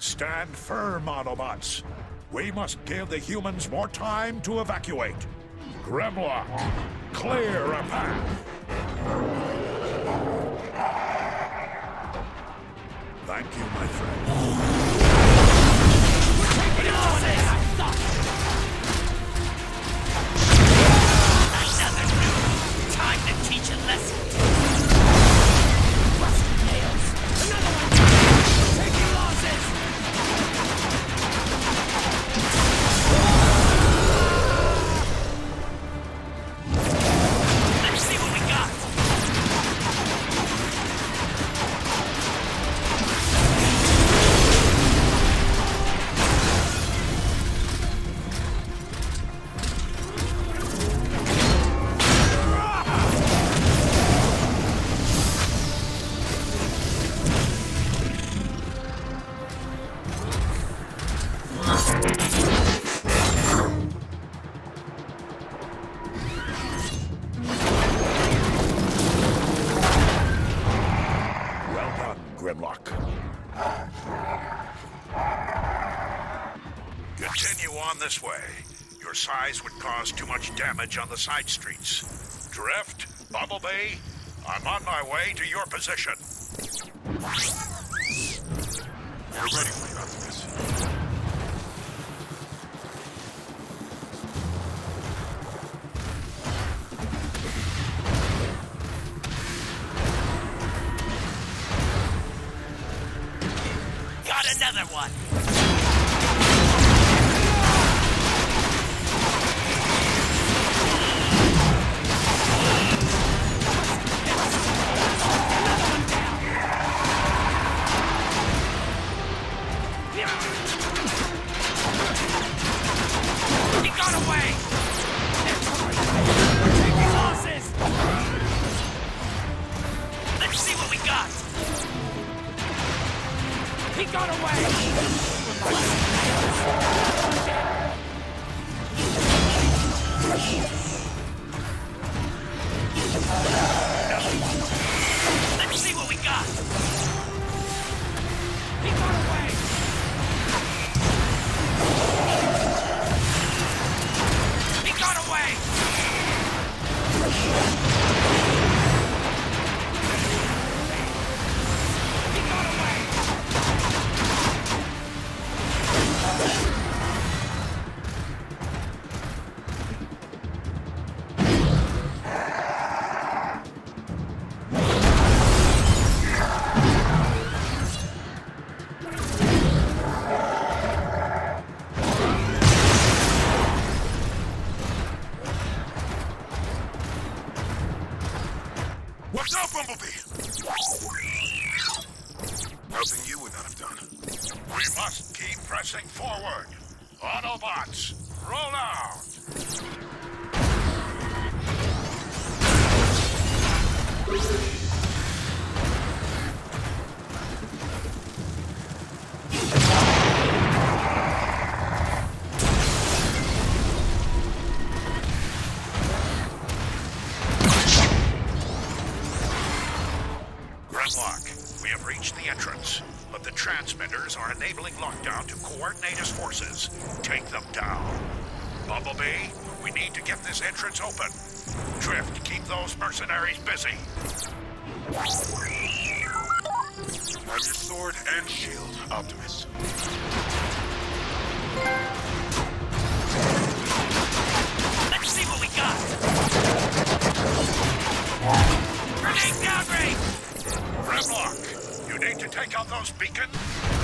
Stand firm, Autobots. We must give the humans more time to evacuate. Grimlock, clear a path. Thank you, my friend. Another noob. Time to teach a lesson. Another one down! Taking losses! Let's see what we got! Well done, Grimlock. Continue on this way. Your size would cause too much damage on the side streets. Drift, Bumblebee, I'm on my way to your position. We're ready for you, Optimus. Got another one! He got away! Taking losses! Let's see what we got! He got away! Let's see what we got! He got away! He got away! He got away! What's up, Bumblebee? Nothing you would not have done. We must keep pressing forward. Autobots, roll out! Grimlock, we have reached the entrance, but the transmitters are enabling lockdown to coordinate his forces. Take them down. Bumblebee, we need to get this entrance open. Drift, keep those mercenaries busy. I'm your sword and shield, Optimus. Let's see what we got! Grenade downrange! Grimlock, you need to take out those beacons.